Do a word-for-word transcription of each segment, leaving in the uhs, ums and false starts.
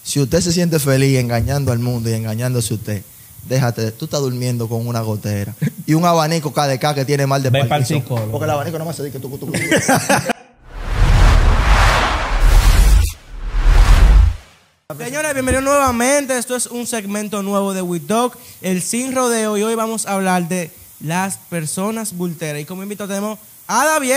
Si usted se siente feliz engañando al mundo y engañándose usted, déjate, tú estás durmiendo con una gotera y un abanico K D K que tiene mal de Parkinson. Porque el abanico no me hace de que tú, tú, tú, tú. Señores, bienvenidos nuevamente. Esto es un segmento nuevo de We Talk, el Sin Rodeo, y hoy vamos a hablar de las personas bulteras. Y como invitado tenemos a David.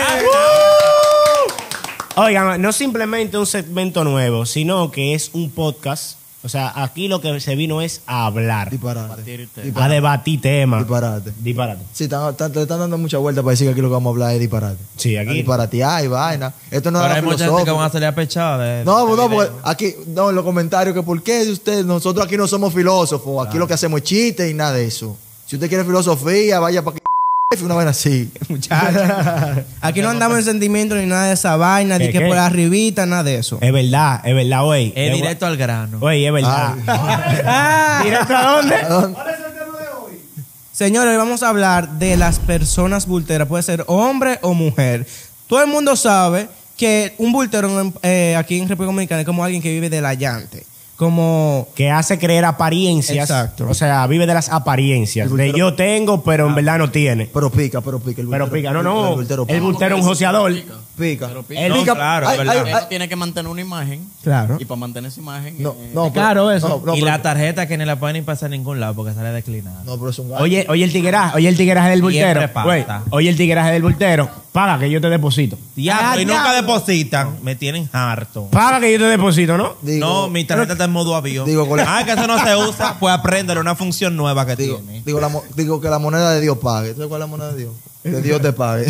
Oigan, no simplemente un segmento nuevo, sino que es un podcast. O sea, aquí lo que se vino es a hablar. Disparate. A debatir temas. Disparate. Disparate. Sí, están, están, te están dando mucha vuelta para decir que aquí lo que vamos a hablar es disparate. Sí, aquí. Disparate, ay, vaina. Esto no Pero es hay mucha gente que van a salir a pechar de, No, de no, video. porque aquí, no, en los comentarios, que por qué usted, nosotros aquí no somos filósofos, aquí lo que hacemos es chistes y nada de eso. Si usted quiere filosofía, vaya para que una vaina así. Muchachos. Aquí no andamos en sentimientos ni nada de esa vaina, ni ¿Qué, que qué? por arribita, nada de eso. Es verdad, es verdad, güey. Es directo al grano. Güey, es verdad. Ah. ¿Directo a dónde? Señores, hoy vamos a hablar de las personas bulteras. Puede ser hombre o mujer. Todo el mundo sabe que un bultero eh, aquí en República Dominicana es como alguien que vive del allante. Como... Que hace creer apariencias. Exacto. O sea, vive de las apariencias. De yo tengo, pero en verdad no tiene. Pero pica, pero pica. El Pero bultero- pica, no, no. El bultero El pica. bultero es un joseador. Pica. Pero pica. El No, pica- claro, ay, es verdad. ay, Él tiene que mantener una imagen. Claro. Y para mantener esa imagen. No, eh, no, pero- Claro, eso. no, no, y pero- la tarjeta que ni la pueden ni pasar a ningún lado porque sale declinada. No, pero es un gato. Oye, oye el tigueraje, oye el tigueraje del bultero. Siempre Güey, pasa. oye el tigueraje del bultero. Paga que yo te deposito. Diablo, Ah, y nunca diablo. depositan. Me tienen harto. Paga que yo te deposito, ¿no? Digo- no, mi tarjeta está en modo avión. Digo, con la- Ah, que eso no se usa. Pues apréndelo, una función nueva que Digo, tiene. digo, la mo- digo que la moneda de Dios pague. ¿Tú sabes cuál es la moneda de Dios? Que Dios te pague.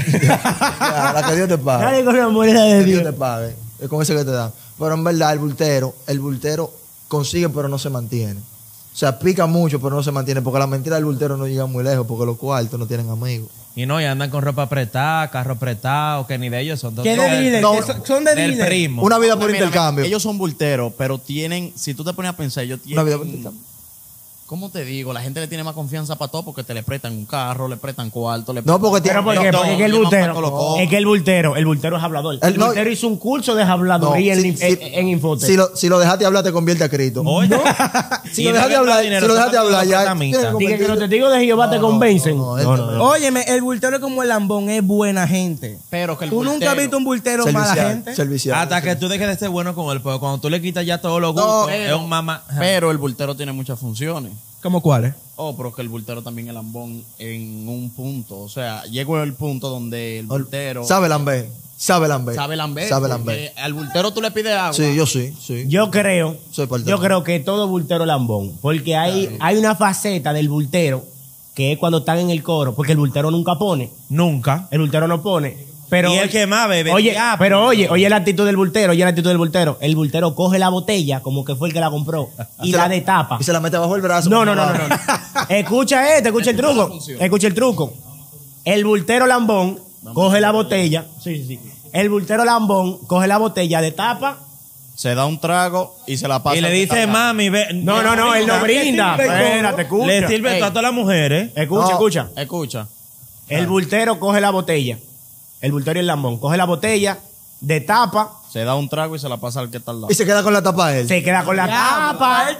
Ya, la que Dios te pague. Dale con la moneda de Que Dios Dios. te pague. Es con eso que te dan. Pero en verdad, el bultero, el bultero consigue, pero no se mantiene. O sea, pica mucho, pero no se mantiene. Porque la mentira del bultero no llega muy lejos, porque los cuartos no tienen amigos. Y no, y andan con ropa apretada, carro apretado, que ni de ellos son. ¿Qué de del- dealer? no, ¿Qué son- son de del dealer? primo. Una vida por mira, mira, intercambio. Ellos son bulteros, pero tienen, si tú te pones a pensar, ellos Una vida por tienen, intercambio. ¿cómo te digo? La gente le tiene más confianza para todo porque te le prestan un carro, le prestan cuarto, le No, porque Pero tiene. ¿por no, qué? no, Porque es que el no, bultero, no, no, no. es que el bultero, el bultero es hablador. El El- no, bultero hizo un curso de habladuría no, en, si- en, si- en Infote. Si lo, si lo dejaste hablar, te convierte a Cristo. Oye, Si lo dejaste hablar, si lo dejaste hablar, ya. Dije que los testigos de Jehová te convencen. no, No, no, no, no. Óyeme, el bultero es como el lambón, es buena gente. Pero que el ¿Tú nunca has bultero- visto un bultero mala Servicial, gente? servicial. Hasta que tú dejes de ser bueno con él, porque cuando tú le quitas ya todos los No, gustos, pero- es un mamá. Pero el bultero tiene muchas funciones. ¿Cómo cuáles? Oh, pero que el bultero también es lambón en un punto. O sea, llegó el punto donde el bultero Sabe lamber. Sabe lamber. sabe lamber. Sabe porque lamber. Al bultero tú le pides agua. Sí, yo sí, sí. Yo creo, Soy parte yo de- creo que todo bultero es lambón. Porque hay, hay una faceta del bultero que es cuando están en el coro. Porque el bultero nunca pone. Nunca. El bultero no pone. Pero, Y el que más bebe, Oye, diablo. pero oye, oye la actitud del bultero, oye la actitud del bultero. El bultero coge la botella como que fue el que la compró y Se la destapa. Y se la mete bajo el brazo. No, no, no, no, no. Escucha este, escucha el truco. Escucha el truco. El bultero lambón coge la botella. Sí, sí, sí. El bultero lambón coge la botella, destapa. Se da un trago y se la pasa. Y le al que dice, está acá. mami, ve. No, no, no, él no brinda. Espérate, escucha. Le sirve Ey. a todas las mujeres. Escucha, No. escucha. Escucha. El bultero coge la botella. El bultero y el lambón coge la botella, destapa, Se da un trago y se la pasa al que está al lado. Y se queda con la tapa él. se queda con la tapa.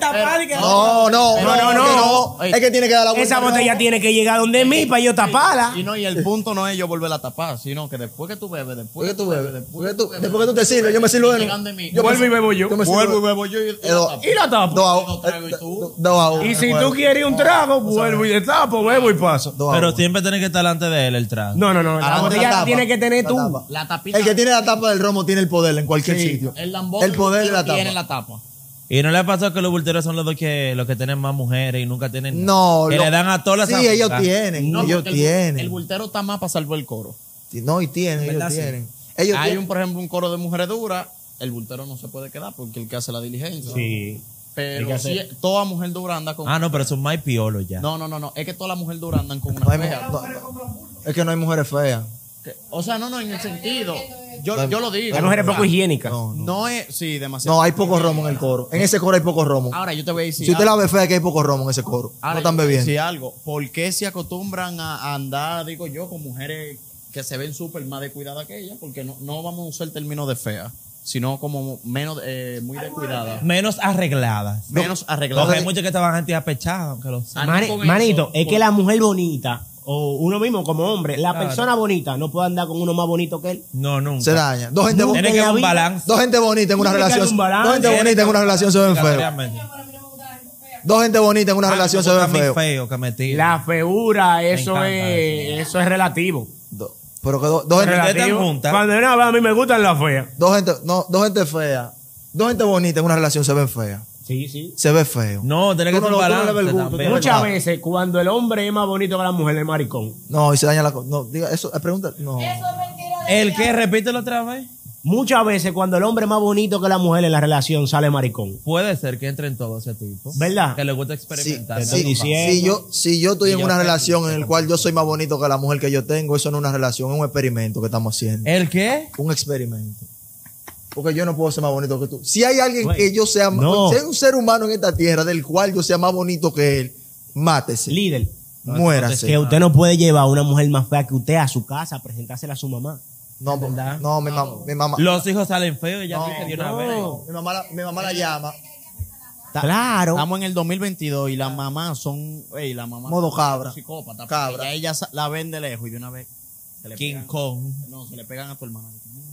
No, no, No, no, no, no. que Es que tiene que dar la vuelta. Esa botella tiene que llegar donde mí para yo taparla. Y no, y el punto no es yo volver a tapar, sino que después que tú bebes, después ¿Por qué tú bebes? Después que tú, después que tú te sirves, yo me sirvo de Llegan de mí. Yo me Vuelvo y sirvo- bebo yo. me sirvo- vuelvo y bebo yo y, y Eh, la do- tapo. Y la tapo. Dos a Dos tragos y tú. do- dos a uno. Y si Bueno, tú quieres un trago, vuelvo y destapo, bebo y paso. dos a Pero uno. siempre tiene que estar delante de él el trago. No, no, no. La Adelante botella la la tapa. tienes que tener La tú. tapa. La tapita. El que tiene la tapa del romo tiene el poder en cualquier Sí. sitio. El lambón. El poder de la tapa. Tiene la tapa. Y no le ha pasado que los bulteros son los dos que los que tienen más mujeres y nunca tienen. No, Que lo- le dan a todas las Sí, ellos amigas. tienen. No, ellos porque el, tienen. el bultero está más para salvar el coro. No, y tienen, ellos ¿Verdad, sí? tienen. Ellos Hay tienen. un, por ejemplo, un coro de mujeres duras. El bultero no se puede quedar porque el que hace la diligencia. Sí. Hay Pero que si hacer- toda mujer dura anda con. Ah, no, pero son más piolos ya. No, no, no, no. Es que toda la mujer dura andan con una No hay mu- fea. no, no. Es que no hay mujeres feas. Que- O sea, no, no, en el sentido. Yo, yo lo digo. Las mujeres poco higiénicas. No, no. No es. Sí, demasiado. No, hay poco romo en el coro. En ese coro hay poco romo. Ahora yo te voy a decir. Si usted la algo. ve fea, que hay poco romo en ese coro. Ahora, No están yo te voy a bebiendo. decir algo. ¿Por qué se acostumbran a a andar, digo yo, con mujeres que se ven súper más descuidadas que ellas? Porque no, no vamos a usar el término de fea, sino como menos, eh, muy descuidadas. Menos arregladas. Menos Porque arregladas. hay muchos que estaban antiapechados, aunque lo Ah, Mani- con manito, eso, es con- que la mujer bonita, o uno mismo como hombre, la Claro. persona bonita no puede andar con uno más bonito que él. No, nunca. Se daña. Dos gente, bo- Nunca. Tiene que haber un la vida- balance. dos gente bonita en una Tiene que relación. haber un balance. Dos gente Tiene bonita en que- una relación se ven feo. Obligatoriamente. Dos gente bonita en una Ah, relación me se gusta ven mi feo. feo que me tira. La feura, eso encanta es, eso es relativo. Do- Pero que do- dos gente, Relativo. Relativo. juntas. Cuando una vez a mí me gustan las feas. dos gente, no, dos gente fea. Dos gente bonita en una relación se ven fea. Sí, sí. Se ve feo. No, tiene que Tú ser no un lo- tú no le balance ves el gusto, también. tú Muchas verdad. veces, cuando el hombre es más bonito que la mujer, es maricón. No, y se daña la cosa. No, diga, eso, eh, pregunta. No. ¿El qué? Repítelo otra vez. Muchas veces, cuando el hombre es más bonito que la mujer en la relación, sale maricón. Puede ser que entre en todo ese tipo. ¿Verdad? Que le gusta Sí, experimentar. te estoy sí, diciendo. si yo, si yo estoy Y en yo una sé, relación yo en sé la cual yo soy más bonito que la mujer que yo tengo, eso no es una relación, es un experimento que estamos haciendo. ¿El qué? Un experimento. Porque yo no puedo ser más bonito que tú. Si hay alguien Güey, que yo sea, no. si hay un ser humano en esta tierra del cual yo sea más bonito que él, mátese. Líder, Muérase. que usted no puede llevar a una mujer más fea que usted a su casa a presentársela a su mamá. No, no, mi mamá, mi mamá. Los hijos salen feos y ya No, fuiste de una no. vez. Mi mamá, la, mi mamá la llama. Claro. Estamos en el dos mil veintidós y las mamás son, ey, la mamá Modo son cabra. psicópatas. Cabra. Cabra. Ella sa- la ven de lejos y de una vez se le King pegan, Kong. no, se le pegan a tu hermana.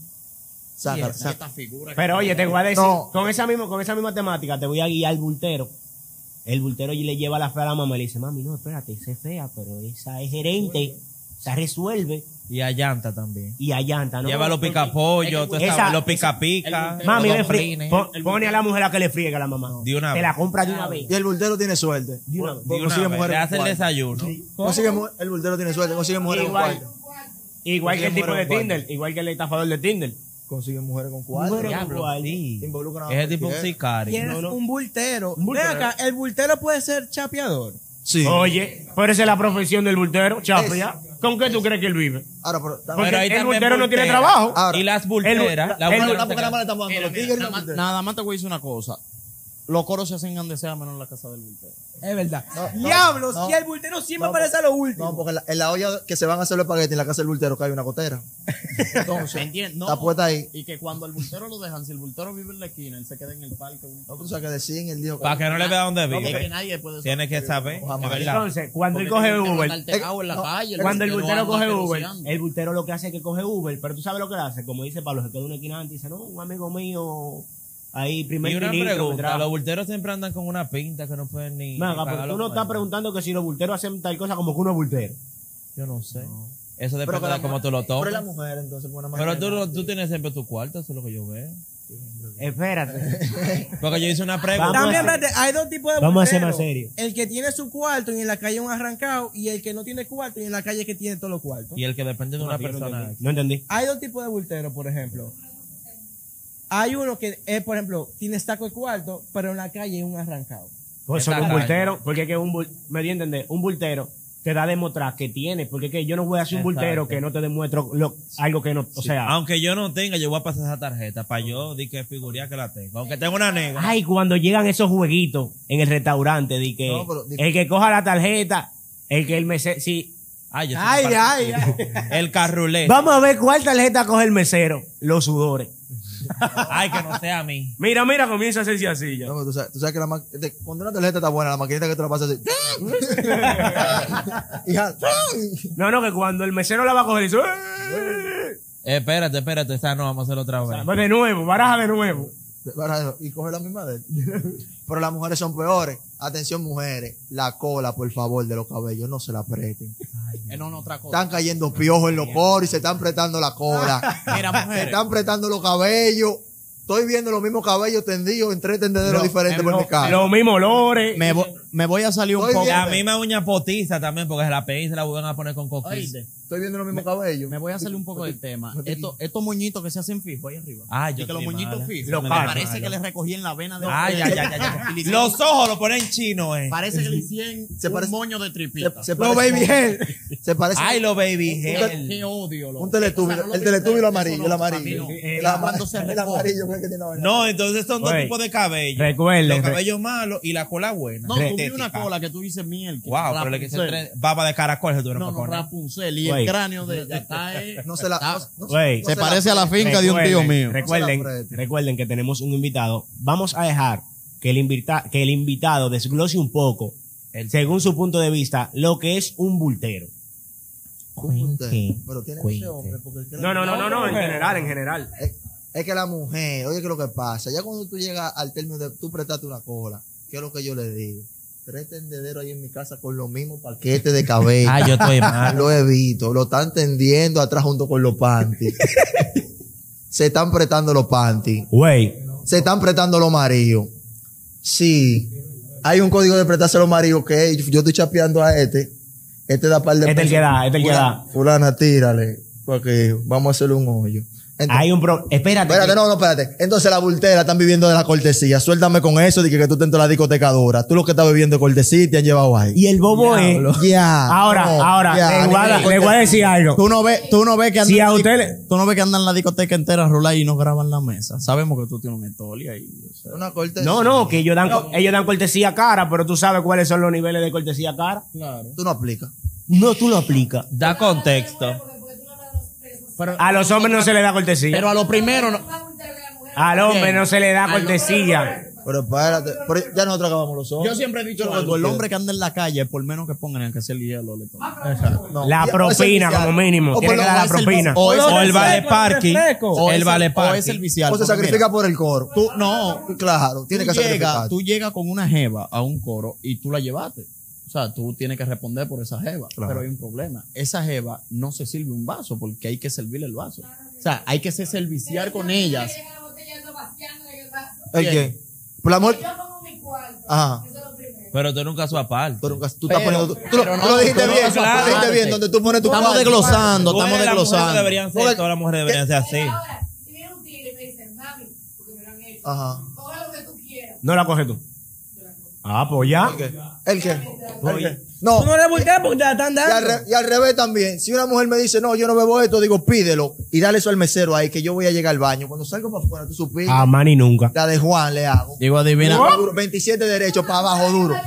Saca, Esta saca. figura que- Pero oye, te voy a decir, No. con esa misma, con esa misma temática, te voy a guiar al bultero. El bultero y le lleva la fea a la mamá y le dice, mami, no, espérate, esa es fea, pero esa es gerente, esa resuelve. Y a llanta también. Y allanta, ¿no? Lleva los Porque- picapollos, tú esa- sabes, los esa- pica pica. Mami, los le frie- domplines. pon- pone a la mujer a que le friegue a la mamá. De una Te vez. la compra de una vez. Y el bultero tiene suerte. De una vez. De una Consigue vez. mujeres Le con hace el cuarto. desayuno. Consigue mu- el bultero tiene suerte, consigue mujeres con Igual, cuarto. igual que el tipo de Mujeres con Tinder, igual que el estafador de Tinder. Consigue mujeres con cuarto. Mujeres con Diablo, cuarto. sí. Involucran a Ese tipo un cualquiera. sicario. Tienes No, no. un bultero. Un bultero. Ve acá, el bultero puede ser chapeador. Sí. Oye, pero esa es la profesión del bultero, chafia. ¿Con qué tú crees que él vive? Ahora, pero, Porque Pero ahí el también bultero no tiene bultera. trabajo. Ahora, Y las el- bulteras. la- la el- bultera Pero se tampoco nada más le estamos dando Mira, los mira, tigres y nada, los más, bulteros. nada más te voy a decir una cosa. Los coros se hacen donde sea menos en la casa del bultero. Es verdad. No, no, Diablos, no. y el bultero siempre No, aparece a lo último. No, porque en la, en la olla que se van a hacer los espaguetis en la casa del bultero cae una gotera. Entonces, ¿Entiendes? No. está puesta ahí. Y que cuando el bultero lo dejan, si el bultero vive en la esquina, él se queda en el parque. No, tú sabes que decían el dijo Para que no le vea dónde Es que vive. nadie puede Tiene que saber. Jamás. de verdad. Entonces, cuando él Porque coge tiene que Uber, andar pegado en la no, calle, cuando el bultero bultero anda coge Uber, peroceando. el bultero lo que hace es que coge Uber, pero tú sabes lo que hace, como dice Pablo, se queda en una esquina antes y dice, no, un amigo mío, ahí primer Y una ministro, me pregunta, trajo. los bulteros siempre andan con una pinta que no pueden ni, Venga, ni pero pagar tú los no estás cuartos. preguntando que si los bulteros hacen tal cosa como que uno es bultero. Yo no sé. Eso Pero depende que la de cómo mujer- tú lo Pero es la tomes. mujer, entonces, por una Pero manera. tú, no- tú tienes siempre tu cuarto, eso es lo que yo veo. Espérate. Porque yo hice una pregunta. Vamos También, a hacer- espérate, hay dos tipos de Vamos a ser bulteros. más serios. El que tiene su cuarto y en la calle un arrancado y el que no tiene cuarto y en la calle que tiene todos los cuartos. Y el que depende de una No, yo no persona. entendí. No entendí. Hay dos tipos de bulteros, por ejemplo. Hay uno que es, por ejemplo, tiene taco de cuarto, pero en la calle es un arrancado. Pues son un Exacto. bultero, porque es que un bul- me di a entender, un bultero te da a demostrar que tiene, porque es que yo no voy a ser un bultero Exacto. que no te demuestro lo- algo que no, o sea, Aunque yo no tenga, yo voy a pasar esa tarjeta para yo di que figuría que la tengo. Aunque tengo una negra. ay, cuando llegan esos jueguitos en el restaurante, di que No, pero di- el que coja la tarjeta, el que el mesero, sí, Ay, yo soy Ay, un par- ay, ay. El carrulé. vamos a ver cuál tarjeta coge el mesero, los sudores. Ay, que no sea a mí. Mira, mira, comienza a hacerse así ya. No, pero tú sabes, tú sabes que la ma- de- cuando una tarjeta está buena, la maquinita que te la pasa así. Y ya- No, no, que cuando el mesero la va a coger, dice, "Eh". Espérate, espérate, esa no, vamos a hacerlo otra vez. Pues de nuevo, baraja de nuevo. y coge la misma de él. Pero las mujeres son peores. Atención, mujeres. La cola, por favor, de los cabellos, no se la aprieten. Eh, no, no, otra cosa. Están cayendo piojos en los coros y se están apretando la cola. Mira, Se mujeres. están apretando los cabellos. Estoy viendo los mismos cabellos tendidos en tres tendederos diferentes por mi casa. Los mismos olores. Me, vo- me voy a salir un Estoy poco. bien. La misma uña potiza también, porque se la pegan y se la vuelven a poner con coquín. Oíste, Estoy viendo los mismos cabellos. me voy a salir un poco del tema. no te- Estos, estos moñitos que se hacen fijos ahí arriba. Ah, y yo que los soy moñitos mala. fijos. Los me palos. parece que les recogí en la vena de Ay, ay, ay, ay, ay. Y le hicieron- Los ojos los ponen chino, eh. Parece que le hicieron Se un parece- moño de tripita. Se, se Los parece- baby hair. Se parece Ay, los baby Qué, gel. qué odio. loco. un teletubio. O sea, no lo el vi- teletubio y lo eso amarillo. no, el para amarillo. mí no. El, Ya ama- cuando se el recoge. amarillo que es que tiene la vaina. No, entonces son dos Oye, tipos de cabello. recuerden, Los re- cabellos malos y la cola buena. No, tú Re- hay una estética. cola que tú dices miel. Wow, pero le quise entre baba de caracol. Se No, no, Rapunzel. Y Güey. el cráneo de ella está... eh, No se la. está- no- no- Güey. no se la parece a la preste. finca de un tío mío. Recuerden, No se la preste. recuerden que tenemos un invitado. Vamos a dejar que el, invita- que el invitado desglose un poco, según su punto de vista, lo que es un bultero. Cuente, Pero tiene que cuente. ser hombre. Porque es que la No, no, no, no, no, en mujer. general, en general. Es, es que la mujer, oye, que lo que pasa, ya cuando tú llegas al término de tú prestaste una cola, ¿qué es lo que yo le digo? Tres tendederos ahí en mi casa con los mismos paquetes de cabello. Ah, yo estoy mal. Lo he visto, lo están tendiendo atrás junto con los panties. Se están prestando los panties. Güey, Se están prestando los maridos. Sí, hay un código de prestarse los maridos que yo estoy chapeando a este. Este da par de Este el que pesos. da, este el que Fulana- da. Fulana, tírale, porque vamos a hacerle un hoyo. Entonces, hay un pro... Espérate. espérate, que- no, no, espérate. Entonces la bultera están viviendo de la cortesía. Suéltame con eso de que, que tú estás en la discoteca dura. Tú lo que estás viviendo de cortesía y te han llevado ahí. Y el bobo es... Ya. Ahora, no, ahora, ya, le voy a- ni- le voy a decir algo. Tú no ves, tú no ves que andan, Si a en la usted disco- tú no ves que andan en la discoteca entera rular y no graban la mesa. Sabemos que tú tienes un estoli ahí. o sea. Una cortesía. No, no, que ellos dan, ellos dan cortesía cara, pero tú sabes cuáles son los niveles de cortesía cara. Tú no aplicas. No, tú lo aplicas. Da contexto. A los hombres no se le da cortesía. Pero a lo primero, no- Al hombre no se le da cortesía. Pero espérate. Pero ya nosotros acabamos los ojos. yo siempre he dicho algo, el hombre que anda en la calle, por menos que pongan el que sea el hielo, le toca. No. La Ya, propina, o es el como mínimo. O Tiene por que lo- dar la o es el- propina. o es O el el- vale parking. O El es vale o es parking. el vicial. O se porque sacrifica mira, por el coro. Tú, no, Claro, tiene tú que sacrificar. llegas, tú llegas con una jeva a un coro y tú la llevaste. O sea, tú tienes que responder por esa jeva. Claro. Pero hay un problema. Esa jeva no se sirve un vaso porque hay que servirle el vaso. O sea, hay que ser serviciar con ellas. ¿El qué? Por la amor. Ajá. Pero tú nunca su aparte. Tú, nunca- tú estás Pero- poniendo. Tú, tú lo- pero no, tú lo dijiste tú no bien. vas Tú a lo dijiste aparte. bien. Donde tú pones tu Estamos cuarto. desglosando, Tú estamos ves, las mujeres desglosando. deberían ser, Porque- todas las mujeres deberían ser así. Ahora, si viene un tigre y me dice, mami, porque me lo han hecho, Ajá. coge lo que tú quieras. No la coges tú. Ah, pues ya. ¿El qué? ¿El qué? ¿El qué? No. Tú no le volteas porque te la están Y al, dando. re- y al revés también. Si una mujer me dice, no, yo no bebo esto, digo, pídelo y dale eso al mesero ahí, que yo voy a llegar al baño. Cuando salgo para afuera, tú supiste. A mani nunca. La de Juan le hago. Digo, adivina, Duro, veintisiete derechos para abajo, duro.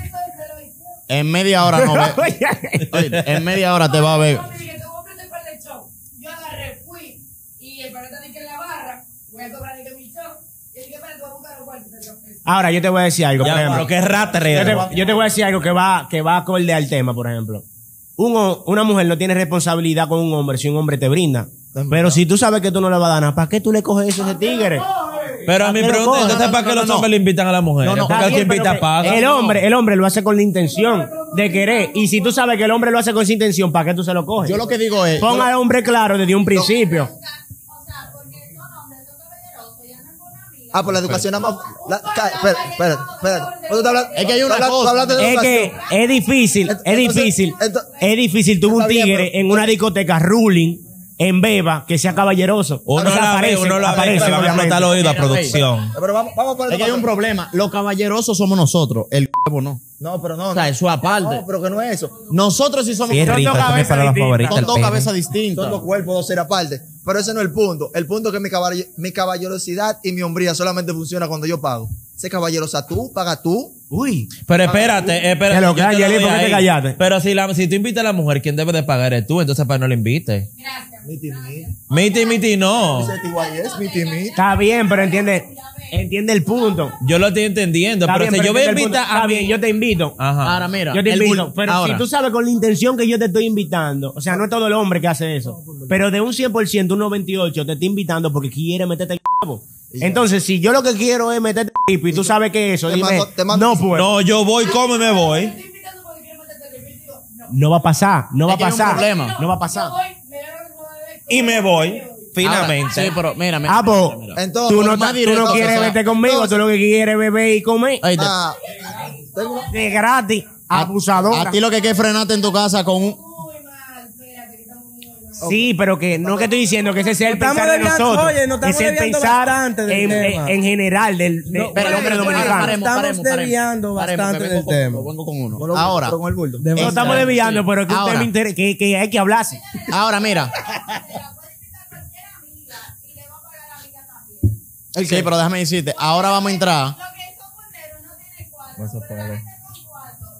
en media hora no ve. Oye, en media hora te va a ver. Mami, dije, te voy a prender para el show. Yo agarré, fui, y el paneta dije en la barra, voy a cobrar dije mi show. Y dije, espérate, voy a buscar los cuartos. Ahora, yo te voy a decir algo, por Ya, ejemplo. pero qué rata, Yo reo. te, yo te voy a decir algo que va, que va acorde al tema, por ejemplo. Un ho- una mujer no tiene responsabilidad con un hombre si un hombre te brinda. Pero si tú sabes que tú no le vas a dar nada, ¿para qué tú le coges eso a ese tigre? Pero a mi Pero pregunta, coge. entonces, No, ¿para no, qué no, los no. hombres le invitan a las mujeres? No, no, Porque el que Está bien, invita pero paga. El hombre, el hombre lo hace con la intención de querer. Y si tú sabes que el hombre lo hace con esa intención, ¿para qué tú se lo coges? Yo lo que digo es. Pon yo- al hombre claro desde un principio. O sea, porque son hombres, son caballerosos y andan con amigas. Ah, pues la educación nada más. La, ca- espera, espera, espera. Tú estás hablando- Es que hay una tú hablas- cosa. tú hablaste de Es que educación. es difícil, es Entonces, difícil, entonces- es difícil. Tuve un Está bien, tigre pero- en una discoteca ruling en Beba que sea caballeroso. Uno O sea, la ve, aparece, uno la ve, aparece, le van a obviamente. explotar el oído a Mira, güey. producción. Pero vamos, vamos a poner. Es que hay un problema. Los caballerosos somos nosotros. El huevo no. No, pero no. O sea, no. eso aparte. No, pero que no es eso. Nosotros sí somos. Sí, es Son rico, dos esa es mi cabezas palabra distintas. favorita. Son el dos pene. cabezas distintas. Son dos cuerpos, dos seres aparte. Pero ese no es el punto. El punto es que mi, caball- mi caballerosidad y mi hombría solamente funciona cuando yo pago. Sé caballerosa tú, paga tú. Uy. Pero espérate, espérate. Que lo yo te calle, doy ¿por qué te ahí. callaste? Pero si, la, si tú invitas a la mujer, quien debe de pagar es tú, entonces para no la invites. Gracias. Miti, miti. Miti, miti, no. Ese T Y S, miti, miti. Está bien, pero entiende, entiende el punto. Yo lo estoy entendiendo, Está pero bien, si yo voy a entiende el punto. invitar a Está bien, mí. yo te invito. Ajá. Ahora mira. Yo te el invito, bull- pero ahora, si tú sabes con la intención que yo te estoy invitando, o sea, no es todo el hombre que hace eso, pero de un cien por ciento, un noventa y ocho te está invitando porque quiere meterte el c***o. Entonces, si yo lo que quiero es meterte el c***o y tú sabes que eso, Te dime, mando- te mando- no puedo. No, yo voy, como y me voy. Estoy invitando porque quiero meterte el revés. Digo, no. No va a pasar, no va a Es que hay un pasar. problema. No va a pasar. Yo voy, me da lo que me va a beber, Y me voy, finalmente. Ahora, sí, pero mira, mira. Ah, pues, mira, mira. Entonces, tú no, más ta- tú directo no que quieres sea. verte conmigo, tú lo que quieres es beber y comer. Oíste, Ah, tengo- De gratis, a- abusadora. A ti lo que hay que frenarte en tu casa con un. muy mal, espérate, que estamos muy mal. Sí, pero que no que estoy diciendo que ese sea el Estamos pensar de desviando- nosotros. oye, nos estamos es el desviando pensar bastante del en, tema. en- en general del, de- No, del pero- hombre pero- dominicano. pero- estamos desviando bastante que vengo del con tema. uno, vengo con uno. con lo- Ahora, pero con el bulto. De- No estamos desviando, pero que, usted Ahora. me inter- que, que hay que hablarse. ahora mira. Mira, puede invitar a cualquier amiga y le va a pagar a la amiga también. Sí, pero déjame decirte. Ahora vamos a entrar. Los que son solteros no tienen cuarto. Eso pero la puede. gente con cuarto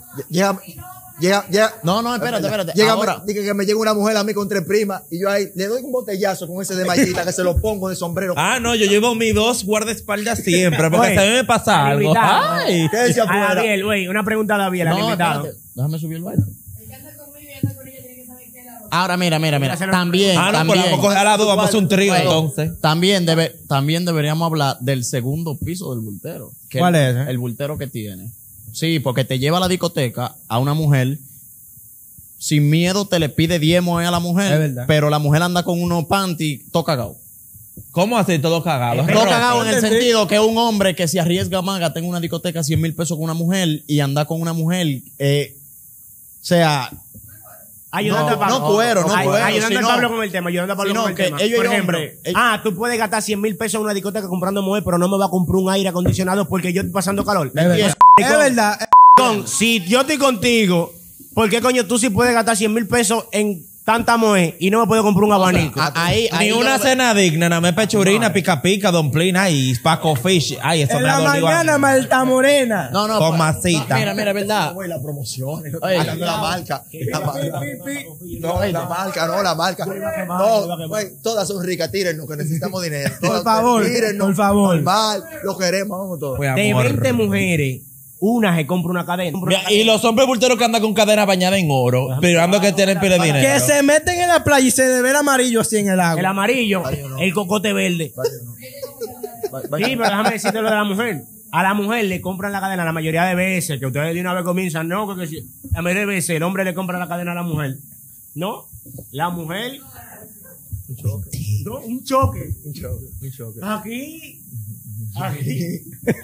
Llega, llega, llega. No, no, espérate, espérate. Llega, Ahora, dice que me llega una mujer a mí con tres primas y yo ahí le doy un botellazo con ese de mallita que se lo pongo de sombrero. Ah, no, yo llevo mis dos guardaespaldas siempre, porque Oye, si a mí me pasa al algo. invitado. Ay. ¿Qué decía A afuera? Daviel, güey, una pregunta a Daviel, al no, invitado. espérate. Déjame subir el baile. El que anda conmigo y anda con ella tiene que saber que es la otra. Ahora, mira, mira, mira. Hacer- También, Ah, no, pues también. vamos a coger a las dos, vamos a hacer un trío Güey, entonces. También, debe, también deberíamos hablar del segundo piso del bultero. Que ¿Cuál el, es, eh? El bultero que tiene. Sí, porque te lleva a la discoteca a una mujer, sin miedo te le pide diezmo a la mujer, Es verdad. pero la mujer anda con unos panties todo cagado. ¿Cómo así todo cagado? Todo cagado en el sentido que un hombre que se arriesga más a gastar en una discoteca cien mil pesos con una mujer y anda con una mujer, eh, o sea, Ayudando No, a Pablo. no cuero, no Ay- cuero, Ayudando sino- a Pablo con el tema, ayudando a Pablo sino con el que tema. ellos Por y ejemplo, hombre, ellos- ah, tú puedes gastar cien mil pesos en una discoteca comprando mujer, pero no me va a comprar un aire acondicionado porque yo estoy pasando calor. Es verdad. Y Es con- verdad. con- si yo estoy contigo, ¿por qué coño tú sí puedes gastar cien mil pesos en tanta mujer y no me puedo comprar un abanico? a- ahí, Ni ahí una lo- cena digna, nada más pechurina, pica pica, domplina y Paco Fish. Ay, eso En me la ha dolido. mañana, Malta Morena. No, no, Con pues, masita. Mira, mira, es verdad. Güey, la promoción, Oye, hablando de la marca. La marca. No, la marca, no, la marca. No, güey, todas son ricas, tírennos, que necesitamos dinero. Todas, favor, tírennos, por favor. Normal, lo queremos, vamos todos. Pues, De amor. veinte mujeres, una se compra una cadena. Mira, y los hombres bulteros que andan con cadena bañada en oro, esperando que tienen pila de dinero. Que se meten en la playa y se le ve el amarillo así en el El agua. amarillo, el cocote verde. Sí, pero déjame decirte lo de la mujer. A la mujer le compran la cadena la mayoría de veces, que ustedes de una vez comienzan, no, porque si, la mayoría de veces el hombre le compra la cadena a la mujer. No, la mujer. Un choque. No, un choque. Un choque, un choque. Aquí. Aquí.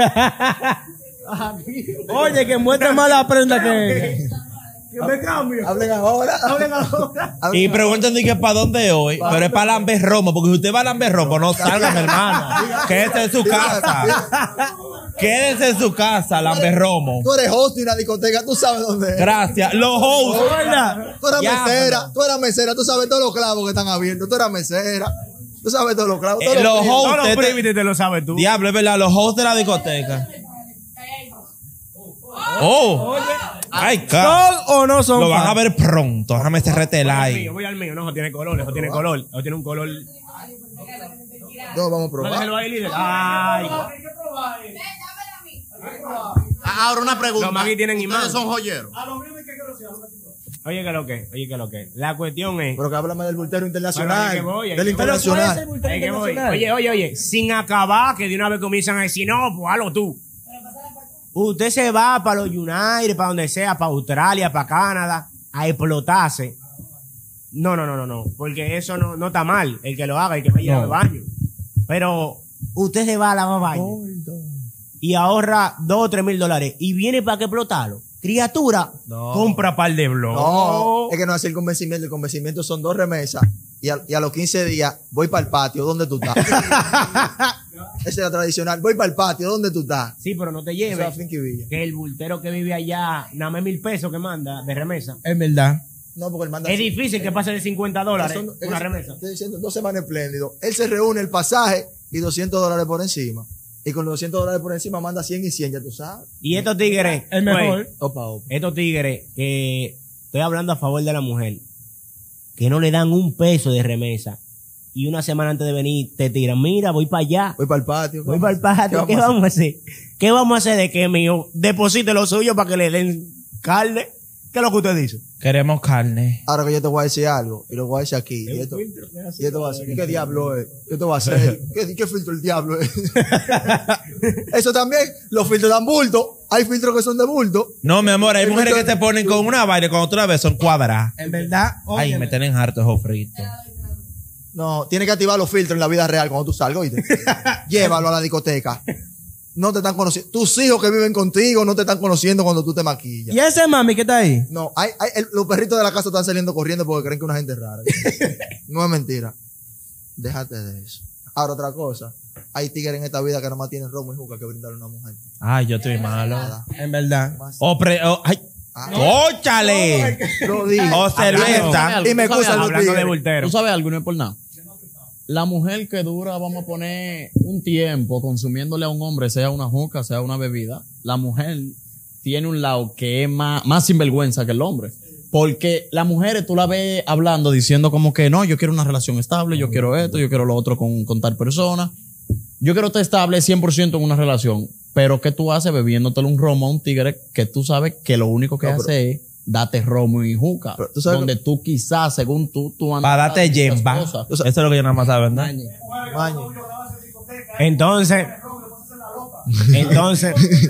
Aquí. Oye, que muestra más la prenda que. Que me cambio. Hablen ahora. Hablen ahora. Hablen Y preguntan de que para dónde hoy, pero es para Lamber Romo, porque si usted va a Lamber Romo, no salga, mi hermano. Quédese en su casa. Quédese en su casa, Lamber Romo. Tú eres host de una discoteca, tú sabes dónde es. Gracias. Los hosts. Tú eras Ya, mesera, tú eras mesera, tú sabes todos los clavos que están abiertos, tú eras mesera. Tú sabes todos los clavos. Eh, Todos los los hosts. Todos los Usted te- privilegios te lo sabes tú. Diablo, es verdad, los hosts de la discoteca. Oh. Ay, ¿Son cara. o no son? Lo van fan? a ver pronto. Déjame cerrarte el Voy al like. mío, voy al mío. No, eso tiene color, eso tiene color. Eso tiene un color. No, vamos a No, probar. déjalo ahí, líder. Ay. Ah, Ahora una pregunta. Los maguis tienen imán. ¿Ustedes son joyeros? Oye, que lo que, oye, que lo que. La cuestión es. Pero que háblame del bultero Bueno, internacional. ahí que voy, ahí del que voy. internacional. Ahí que voy. Oye, oye, oye. Sin acabar, que de una vez comienzan a decir, no, pues hazlo tú. Usted se va para los United, para donde sea, para Australia, para Canadá, a explotarse. No, no, no, no, no. Porque eso no, no está mal. El que lo haga, el que vaya al baño. Pero usted se va a lavar baño y ahorra dos o tres mil dólares y viene para que explotarlo. Criatura, No. compra par de blogs. No, es que no es el convencimiento. El convencimiento son dos remesas. Y a, y a los quince días voy para el patio. ¿Dónde tú estás? Esa es la tradicional. Voy para el patio. ¿Dónde tú estás? Sí, pero no te Esa es la lleves. Finky Villa. Que el bultero que vive allá, nada más mil pesos que manda de remesa. Es verdad. No, porque él manda. Es difícil que pase de cincuenta dólares Son- una es- remesa. Estoy diciendo dos semanas espléndido. Él se reúne el pasaje y doscientos dólares por encima. Y con los doscientos dólares por encima manda cien y cien, ya tú sabes. Y estos tigres, El mejor. güey, Opa, opa. estos tigres que estoy hablando a favor de la mujer, que no le dan un peso de remesa y una semana antes de venir te tiran, mira, voy para allá, Voy para el patio. voy para el patio, ¿qué vamos a hacer? ¿Qué vamos a hacer de que mío deposite lo suyo para que le den carne? ¿Qué es lo que usted dice? Queremos carne. Ahora que yo te voy a decir algo, y lo voy a decir aquí. Y esto, y esto va a ser, ¿qué diablo es? ¿Qué te va a hacer? ¿Qué, qué filtro el diablo es? Eso también, los filtros dan bulto. Hay filtros que son de bulto. No, mi amor, hay mujeres que te ponen con una vaina y cuando tú la ves son cuadradas. En verdad. Ay, óyeme. me tienen harto esos fritos. No, tienes que activar los filtros en la vida real cuando tú salgas, ¿oíste? Llévalo a la discoteca. No te están conociendo. Tus hijos que viven contigo no te están conociendo cuando tú te maquillas. ¿Y ese mami que está ahí? No, hay, hay, el- los perritos de la casa están saliendo corriendo porque creen que una gente es rara. No es mentira. Déjate de eso. Ahora otra cosa. Hay tigres en esta vida que nomás tienen romo y juca que brindarle a una mujer. Ay, yo estoy malo. Nada. En verdad. Más. O pre, o- ay, Ah. ¡cóchale! Lo dije. O cerveza. Y me ¿Tú sabes excusan los Hablando de tigres. bultero. ¿Tú sabes algo? No es por nada. La mujer que dura, vamos a poner un tiempo consumiéndole a un hombre, sea una juca, sea una bebida, la mujer tiene un lado que es más, más sinvergüenza que el hombre. Porque las mujeres tú la ves hablando, diciendo como que no, yo quiero una relación estable, yo quiero esto, yo quiero lo otro con, con tal persona. Yo quiero estar estable cien por ciento en una relación. Pero ¿qué tú haces bebiéndotele un romo a un tigre que tú sabes que lo único que No, hace pero- es date romo y juca? Pero tú sabes donde tú quizás, según tú, tú andas Para darte haciendo esas yemba. cosas. Eso es lo que yo nada más sabe, ¿verdad? Mañe. Entonces, entonces,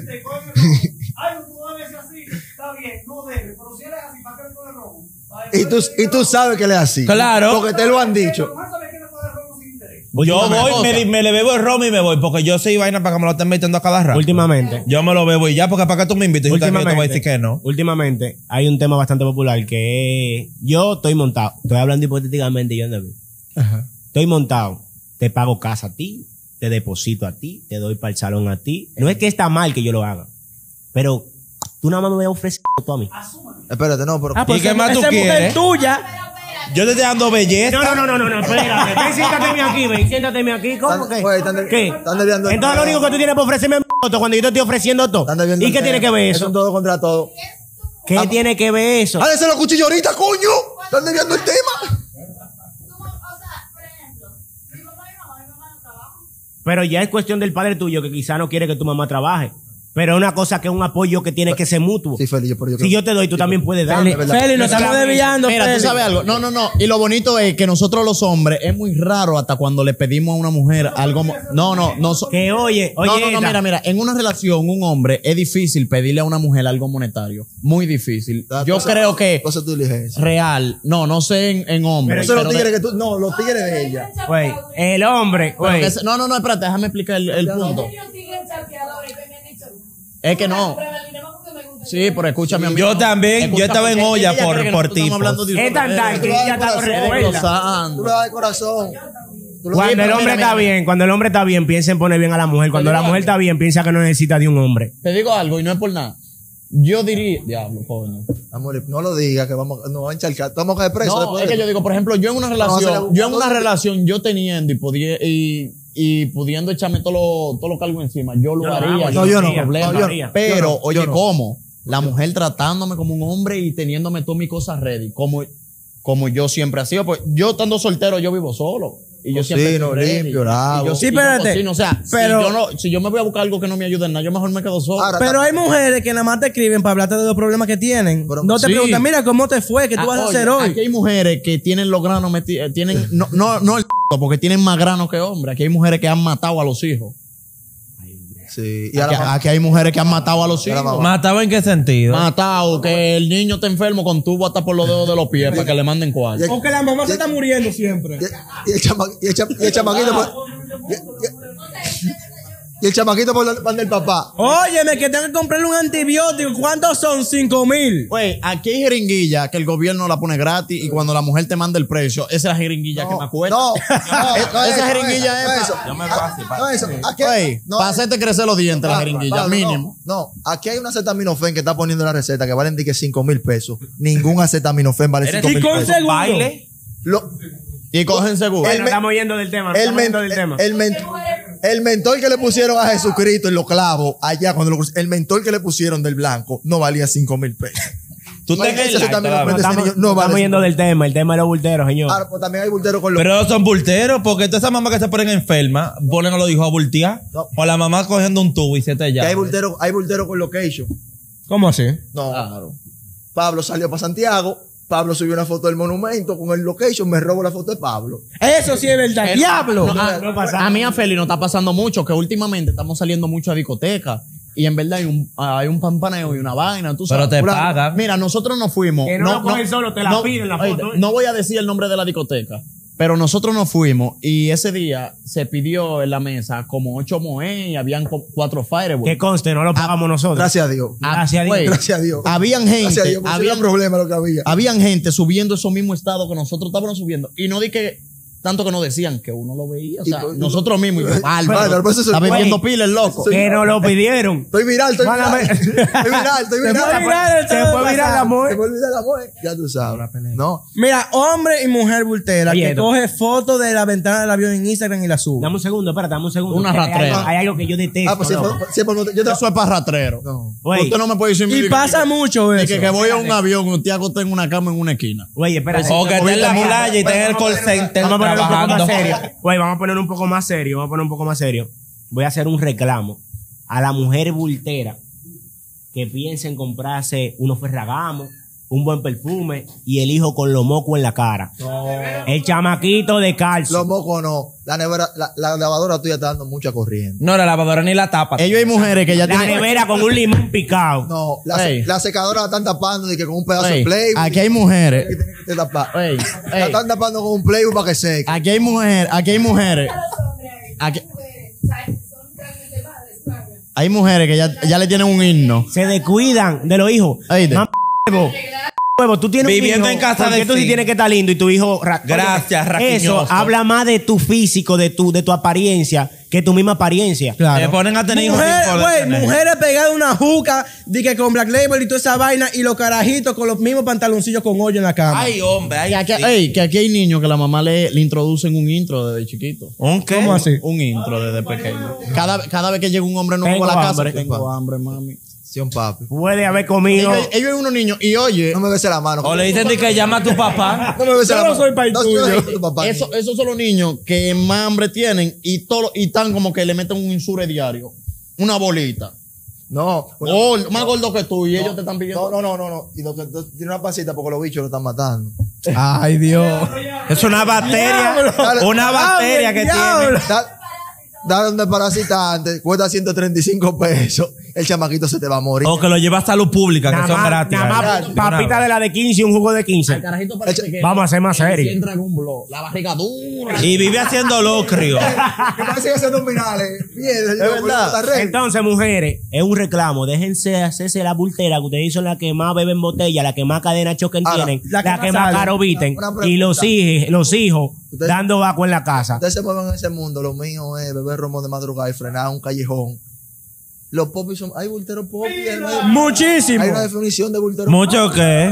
Ay, no puedo decir así. Está bien, no debe. Pero si él es así, ¿para qué le pone robo? Y tú, y tú sabes que él es así. Claro. Porque te lo han dicho. La mujer sabe que le pone robo sin interés. Yo Última voy, cosa. me, me le bebo el ron y me voy, porque yo soy vaina para que me lo estén metiendo a cada rato. últimamente, Yo me lo bebo y ya, porque para que tú me invites, yo también te voy a decir que no. últimamente hay un tema bastante popular que es, yo estoy montado, estoy hablando hipotéticamente yo también. Estoy montado, te pago casa a ti, te deposito a ti, te doy para el salón a ti. No es que está mal que yo lo haga, pero tú nada más me vas a ofrecer tú a mí. Espérate, no, pero. Ah, pues ¿Y qué más tú esa mujer quieres? tuya. Yo te estoy dando belleza. No, no, no, no, no, espérate. Ven, siéntateme aquí, ven, siéntateme aquí. ¿Cómo Están- que? pues, están de- ¿Qué? están desviando el Entonces lo tema. único que tú tienes para ofrecerme es mi cuando yo te estoy ofreciendo todo. Están debiendo ¿Y el qué tema. tiene que ver Es eso? un todo contra todo. ¿Qué tiene que ver eso? ¡Álese los cuchillos ahorita, coño! Están desviando el tema. Tú, o sea, por ejemplo, mi papá y mi mamá, mi mamá no trabajan. Pero ya es cuestión del padre tuyo que quizá no quiere que tu mamá trabaje. Pero es una cosa que es un apoyo que tiene que ser mutuo. Sí, Feli, yo, pero yo Si creo- yo te doy, tú también puedes dar. Feli, es verdad. Feli, nos estamos desviando. Mira, Feli. tú sabes algo. No, no, no. Y lo bonito es que nosotros los hombres es muy raro hasta cuando le pedimos a una mujer algo. mo- No, no, no. so- Que oye, oye, no, no, no, esta, mira, mira, en una relación, un hombre, es difícil pedirle a una mujer algo monetario. Muy difícil. Da- Yo cosa- creo que Cosa tu diligencia. real, no, no sé en, en hombres. Eso son pero los tigres de- que tú. No, los tigres de ella. güey, el hombre, pero güey. que se- no, no, no, espérate, déjame explicar el, el punto. Yo tigre chapeadores que me han dicho. Es que no. Pero el dinero porque me gusta. Sí, pero escúchame a mí. Yo también, yo estaba en porque olla ella por- cree que por nosotros estamos tipos. hablando de Es tan ustedes. tal que ya está Tú Eres recuerda. glosando. Tú le das de corazón. Tú le- Cuando pero el hombre mira, está mira. bien, cuando el hombre está bien, piensa en poner bien a la mujer. Cuando la mujer está bien, piensa que no necesita de un hombre. Te digo algo y no es por nada. Yo diría, diablo, coño. Amor, no lo digas, que vamos, nos van a encharcar. Vamos a caer presos No, después es de que yo esto. digo, por ejemplo, yo en una Vamos a hacer relación, algún- yo en una relación, yo teniendo y podía, y, y pudiendo echarme todos los todo lo cargos encima, yo lo Yo lo haría. hago, sin yo no, problema. no, yo no, Pero, yo no, oye, yo no. ¿cómo? La mujer tratándome como un hombre y teniéndome todas mis cosas ready, como, como yo siempre he sido. Pues yo estando soltero, yo vivo solo. Y yo siempre Cocino, estoy ready. limpio, lavo. Y yo, Sí, y yo espérate. cocino. O sea, Pero- si, yo no, si yo me voy a buscar algo que no me ayude en nada, yo mejor me quedo solo. Ahora, Pero hay mujeres que nada más te escriben para hablarte de los problemas que tienen. Pero- no te Sí. preguntan, mira, ¿cómo te fue? ¿Qué tú Ah, vas a oye, hacer hoy? Aquí hay mujeres que tienen los granos metidos, tienen, no, no, no el porque tienen más granos que hombres. Aquí hay mujeres que han matado a los hijos. sí. Y Aquí, ahora aquí hay mujeres que han matado a los Y a la hijos. mamá. ¿Matado en qué sentido? Matado, que el niño está enfermo con tubo hasta por los dedos de los pies para que le manden cuarto. Y- O que la mamá se está muriendo siempre. Y, y el, chama, y, el, chama, y el chamaquito por, y, y- y el chamaquito por la pan del papá. Óyeme, que tengo que comprarle un antibiótico. ¿Cuántos son? Cinco mil. Güey, aquí hay jeringuilla que el gobierno la pone gratis y cuando la mujer te manda el precio, esa es la jeringuilla que me cuesta. No, no, no, Esa eso, jeringuilla no es eso. Yo me paso, No eso. Aquí, Güey, no, para hacerte crecer los dientes, la Pa- jeringuilla, Pablo, mínimo. No, no, aquí hay una acetaminofén que está poniendo en la receta que valen de que cinco mil pesos. Ningún acetaminofén vale cinco Y mil con pesos. seguro. ¿Baile? Lo- Y cogen seguro. Bueno, El me- estamos yendo del tema, el, estamos men- yendo del tema. el men- el mentor que le pusieron a Jesucristo en los clavos, allá cuando lo, el mentor que le pusieron del blanco no valía cinco mil pesos. Tú Oye, te ese también lo No, prende ese estamos, niño, no vale estamos yendo cinco mil. del tema, el tema de los bulteros, señor. Ahora, pues también hay bulteros con los. Pero son bulteros, porque todas esas mamás que se ponen enfermas, ponen a los hijos a bultear, No. o la mamá cogiendo un tubo y se te que llama. hay bulteros, hay bulteros con location. ¿Cómo así? No. Claro. Pablo salió para Santiago. Pablo subió una foto del monumento con el location. Me robo la foto de Pablo. Eso sí es verdad. ¡Diablo! No, a, no pasa. a mí a Feli nos está pasando mucho, que últimamente estamos saliendo mucho a discotecas. Y en verdad hay un, hay un pampaneo y una vaina, tú Pero sabes. te Una- pagan. Mira, nosotros nos fuimos. Que no lo cogen solo, te la piden la oye, foto, ¿eh? No voy a decir el nombre de la discoteca, pero nosotros nos fuimos y ese día se pidió en la mesa como ocho moe y habían co- cuatro fireworks. Que conste, no lo pagamos nosotros. Gracias a Dios. Gracias a Dios. Güey, Gracias a Dios. Habían Gracias a gente, Dios. Porque habían, había problema lo que había. habían gente subiendo esos mismos estados que nosotros estábamos subiendo. Y no di que tanto que nos decían que uno lo veía. O Y sea, pues, nosotros mismos. Y yo, Bueno, bárbaro, pues eso- está vendiendo güey. pila el loco. Que nos lo pidieron. Estoy viral, estoy viral. Mándame. Estoy viral, estoy Se viral. fue viral, Se fue viral la Se mujer. me olvida la mujer. Ya tú sabes. No. Mira, hombre y mujer bultera Oye, que esto- coge fotos de la ventana del avión en Instagram y la sube. Dame un segundo, espérate, dame un segundo. Una Que hay rastrera. algo- Hay algo que yo detesto. Ah, pues si es loco. por- si es por- yo te- Eso es para rastrero. No. Güey, Usted no me puede decir. Y que- pasa que- mucho que, eso. que, que voy a un avión y usted acostó en una cama en una esquina. Güey, espérate. O que esté en la Mira, playa y esté en el call center Vamos a poner un poco trabajando. más serio. Güey, vamos a poner un poco más serio. Vamos a poner un poco más serio. Voy a hacer un reclamo a la mujer bultera que piensa en comprarse unos Ferragamo, un buen perfume y el hijo con los mocos en la cara. El chamaquito de calcio. Los mocos no. La nevera, la, la lavadora tuya está dando mucha corriente. No, la lavadora ni la tapa. Ellos hay mujeres que ya La tienen. nevera con un limón picado. No, la, Ey. la secadora la están tapando de que con un pedazo Ey, de play. aquí hay mujeres. que tienen que tapar. Ey, La ey. están tapando con un play para que seque. Aquí hay mujeres. Aquí hay mujeres. los hombres ahí, Aquí- mujeres, ¿sabes? Son realmente madres, ¿sabes? Hay mujeres que ya, ya le tienen un himno. Se descuidan de los hijos. Oíste. Mamá, huevo. Huevo, tú tienes Viviendo un hijo, en casa ¿por qué de tú sí fin? tienes que estar lindo y tu hijo ra- Gracias, Eso raquiñoso. habla más de tu físico, de tu, de tu apariencia, que tu misma apariencia. Claro. Le ponen a tener hijos Mujer, sin poder güey, tener. mujeres pegadas una juca, di que con Black Label y toda esa vaina, y los carajitos con los mismos pantaloncillos con hoyo en la cama. Ay, hombre, ay, Y aquí, sí. ey, que aquí hay niños que la mamá le, le introducen un intro desde chiquito. ¿Un qué? ¿Cómo así? Un intro desde pequeño. Cada, cada vez que llega un hombre nuevo Tengo a la casa, hambre. tengo hambre, mami. Sí, un papi. Puede haber comido. Ellos, ellos son unos niños, y oye, No me beses la mano. O le dicen de que llama a tu papá. No me beses Yo la no mano. soy país No, tuyo. yo no soy tu papá. eso, esos son los niños que más hambre tienen y, todo, y están como que le meten un insure diario. Una bolita. No. bueno, Gordo, más gordo que tú, y ellos te están pidiendo. No, no, no, no, no. Y lo que tiene una pasita porque los bichos lo están matando. Ay, Dios. Es una bacteria. Diablo. Una bacteria que Diablo. tiene. Da, da un desparasitante, cuesta ciento treinta y cinco pesos. El chamaquito se te va a morir. O que lo lleva a salud pública, que Nada son más, gratis. nada más Ahí. papita de la de quince y un jugo de quince. El carajito parece Echa- que Vamos a ser más él serios. sí entra en un blog. La barriga dura. Y vive haciendo locrio. Que parece que son abdominales. Bien, Es verdad. Entonces, mujeres, es un reclamo. Déjense hacerse la bultera, que ustedes son las que más beben botella, las que más cadena choquen Ahora, tienen, la las que que, más más salen. caro visten, Una- una y los, pregunta. hijos, los hijos Ustedes- dando vaco en la casa. Ustedes se mueven en ese mundo. Lo mío es beber romo de madrugada y frenar un callejón. Los popis son. Hay bulteros popis. Hay una- Muchísimo. hay una definición de bultero. ¿Mucho qué?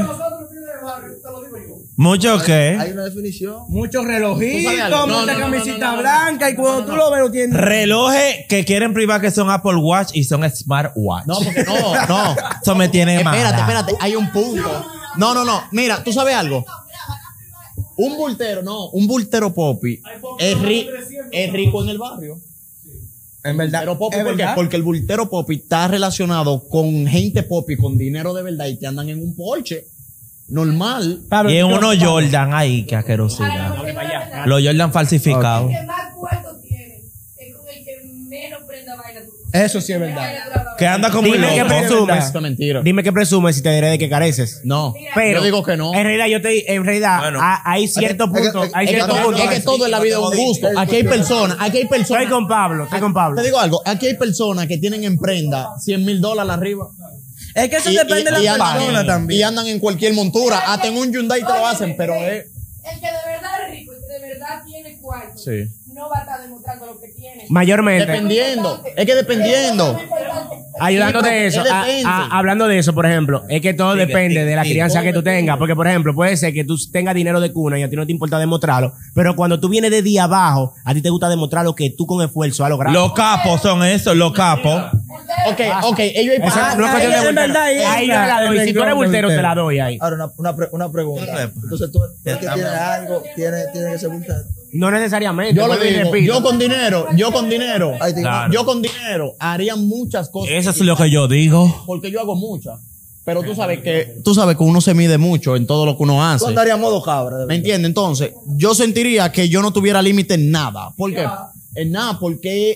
¿Mucho qué? Hay una definición. Muchos ¿Tú sabes relojitos, algo? No, mucha no, no, camisita no, no, no, blanca, y cuando tú lo ves, lo tienes. Relojes que quieren privar que son Apple Watch y son Smartwatch. No, porque no, no. Eso me tiene mal. Espérate, espérate, hay un punto. No, no, no. Mira, ¿tú sabes algo? Un bultero, no, un bultero popi es, ri- es rico en el barrio. En verdad. Pero popi, es ¿por qué? verdad. Porque el bultero popi está relacionado con gente popi con dinero de verdad y que andan en un Porsche normal. Pablo, Y en yo- unos Jordan ahí, que asquerosidad. Los Jordan falsificados. El que más cuarto tiene es con el que menos prenda vaina tú. Eso sí es verdad. Que anda como un Dime que loco. presumes. Esto es mentira. Dime que presumes si te diré de que careces. No, Pero yo digo que no. En realidad, yo te, en realidad, Bueno. ha- hay ciertos Es que- puntos. es que- Hay Es que, ciertos todo, puntos. es que todo en la vida es un gusto. Aquí hay personas, aquí hay personas. Estoy con Pablo, estoy con Pablo. Te digo algo, aquí hay personas que tienen en prenda cien mil dólares arriba. Es que eso Y- depende y- de y la andan- persona Y también. andan en cualquier montura. Hasta en un Hyundai te lo hacen, pero es. El que de verdad es rico, el que de verdad tiene cuarto, Sí. no va a estar demostrando lo que tiene. Mayormente. Dependiendo. Es que dependiendo. Ayudándote de Sí, eso, pero a- es depende. a- hablando de eso, por ejemplo, es que todo Sí, depende sí, de la sí, crianza todo que tú depende. tengas. Porque, por ejemplo, puede ser que tú tengas dinero de cuna y a ti no te importa demostrarlo, pero cuando tú vienes de día abajo, a ti te gusta demostrar lo que tú con esfuerzo has logrado. Los capos son esos, los capos. Ok, ok, ellos hay Esa personas- no es cuestión de en bultero. verdad, ahí Ahí yo entra la doy. el Si tú eres renglón bultero, del te la bultero. doy ahí. Ahora, una, una, pre- una pregunta. Repa. Entonces tú, el que tiene algo, tiene, tiene que ser bultero. No necesariamente. Yo le vuelvo y digo, repito. yo con dinero, yo con dinero, Ahí te- Claro. yo con dinero haría muchas cosas. Eso es lo que yo digo. Porque yo hago muchas. Pero tú sabes que, tú sabes que uno se mide mucho en todo lo que uno Tú hace. andarías modo cabra. de ¿Me verdad. entiendes? Entonces, yo sentiría que yo no tuviera límite en nada. ¿Por qué? En nada, porque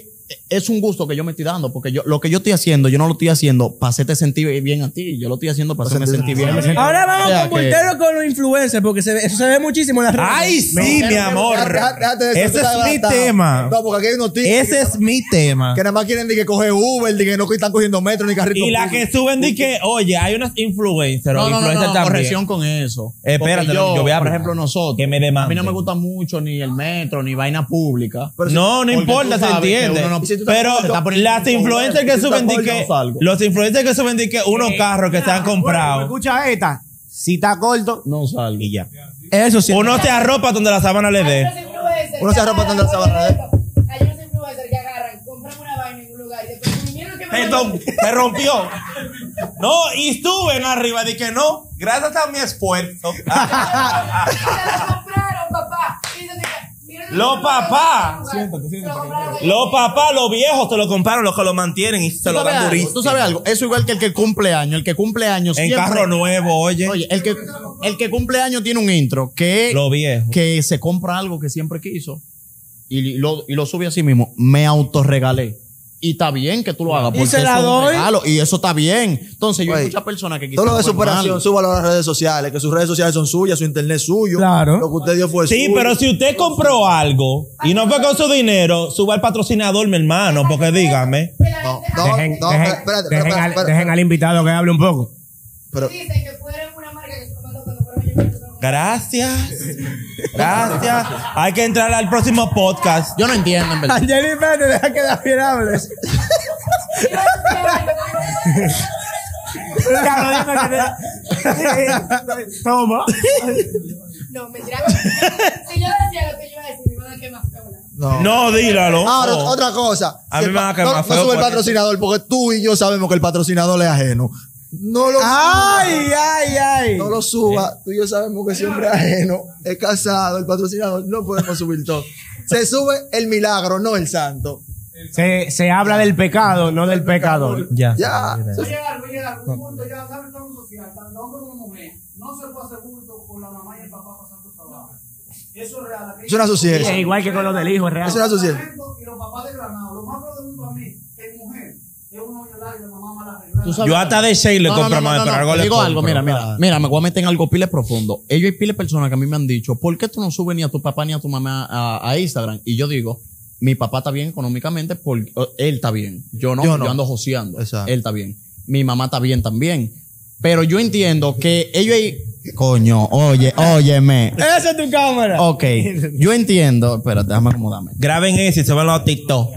es un gusto que yo me estoy dando, porque yo lo que yo estoy haciendo, yo no lo estoy haciendo para hacerte sentir bien a ti, yo lo estoy haciendo para hacerme sentir bien. Ahora vamos O sea, con bulteros con los influencers, porque se ve- eso se ve muchísimo en las redes. Ay, sí, mi amor. Déjate- déjate de eso, Ese tú estás es mi adelantado. tema. No, porque aquí hay unos tigres Ese es mi tema. que nada más quieren de que coger Uber, de que no están cogiendo metro ni carrito. Y la que suben de que, oye, hay unas influencers No, o no, no, influencers no, también. corrección con eso. Eh, espérate, Porque yo voy a por hablar. ejemplo, nosotros, Que me a mí demanden. no me gusta mucho ni el metro, ni vaina pública. Pero si- No, no porque importa, tú se sabes que entiende. uno no- Y si tú estás- Pero te estás poniendo las un influencers que si tú suben de estás que, poniendo algo. los influencers que suben de que unos carros que se han comprado, Escucha esta. Si está corto, No salgo. y ya. Eso sí. uno se arropa donde la sábana le Hay dé. unos influencers Uno se que arropa agarran, donde la sábana, oye, esto, hay unos influencers que agarran, compran una vaina en un lugar y después vinieron que me Perdón, se rompió. No, y suben arriba de que no, gracias a mi esfuerzo. Se la compraron, papá. Y dice que, miren, Los se papás. lo compraron. Se lo compraron allá. Los papás, los viejos se lo compraron, los que lo mantienen y se ¿Tú lo sabes dan algo? durísimo. ¿Tú sabes algo? Eso igual que el que cumple años. El que cumple años En siempre- carro nuevo, oye. Oye, el que, el que cumple años tiene un intro que, Lo viejo. que se compra algo que siempre quiso y lo, y lo sube así mismo. Me autorregalé. Y está bien que tú lo hagas. Y Porque se la eso es un doy. regalo, y eso está bien. Entonces, yo hay Oye, muchas personas que quizás. Todo lo de no ven superación, mal. súbalo a las redes sociales, que sus redes sociales son suyas, su internet es suyo. Claro. Lo que usted dio fue Sí, suyo. pero si usted compró algo y no fue con su dinero, suba al patrocinador, mi hermano, porque dígame. Que la No, gente- no, Dejen, no, dejen- espérate, espérate, dejen espérate, al, espérate. dejen al invitado que hable un poco. Pero, Dicen que fueron una marca que se lo mandó cuando fueron ellos. Gracias. Gracias. Hay que entrar al próximo podcast. Yo no entiendo, en verdad. Angeli Pérez, deja que David hable. Toma. No, mentira. Si yo decía lo que yo iba a decir, me iban a quemar. no. No, dígalo. Ahora, Oh. otra cosa. A Si mí el me van a pa- quemar no, feo no sube el porque- patrocinador porque tú y yo sabemos que el patrocinador es ajeno. No lo Ay, ay, ay. No lo suba. Tú y yo sabemos que siempre es ajeno. Es casado, el patrocinador. No podemos subir todo. Se sube el milagro, no el santo. Se, se habla del pecado, no del pecador. Ya. Ya. Oye, algo, oye, algo, un punto ya, ¿sabes? Todo social, tanto hombre como mujer, no se puede hacer bulto con la mamá y el papá pasando trabajo. Eso es real. Aquí Es una sociedad. Es igual que con lo del hijo, es real. Es una sociedad. y los papás de granado. Lo más feo de mundo a mí, que mujer, es una uña larga y la mamá mal arreglada. Tú sabes- Yo hasta de Shea le No, no, compro no, más, no, pero no, algo te le digo compro. algo, mira, mira, mira, me voy a meter en algo pile profundo. Ellos hay pile personas que a mí me han dicho, ¿por qué tú no subes ni a tu papá ni a tu mamá a, a Instagram? Y yo digo, mi papá está bien económicamente porque eh, él está bien. Yo no, Yo yo, no. ando joseando. Exacto. Él está bien. Mi mamá está bien también. Pero yo entiendo que ellos hay... Coño, oye, óyeme. Esa es tu cámara. Ok, yo entiendo. Espérate, déjame acomodarme. Graben eso y se van a los TikTok.